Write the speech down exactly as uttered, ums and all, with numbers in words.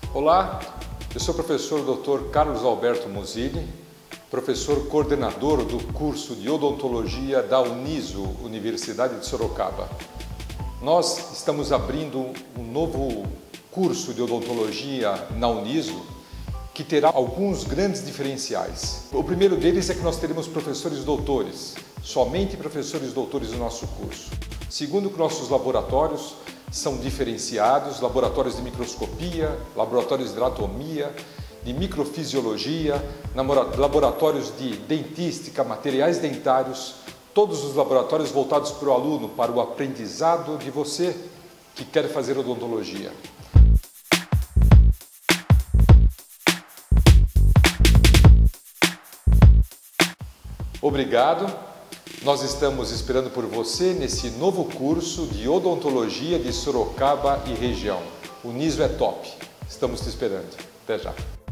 Olá, eu sou o professor doutor Carlos Alberto Musilli, professor coordenador do curso de odontologia da Uniso, Universidade de Sorocaba. Nós estamos abrindo um novo curso de odontologia na Uniso que terá alguns grandes diferenciais. O primeiro deles é que nós teremos professores doutores, somente professores doutores do nosso curso. Segundo, que nossos laboratórios são diferenciados, laboratórios de microscopia, laboratórios de anatomia, de microfisiologia, laboratórios de dentística, materiais dentários, todos os laboratórios voltados para o aluno, para o aprendizado de você que quer fazer odontologia. Obrigado. Nós estamos esperando por você nesse novo curso de odontologia de Sorocaba e região. O Uniso é top. Estamos te esperando. Até já.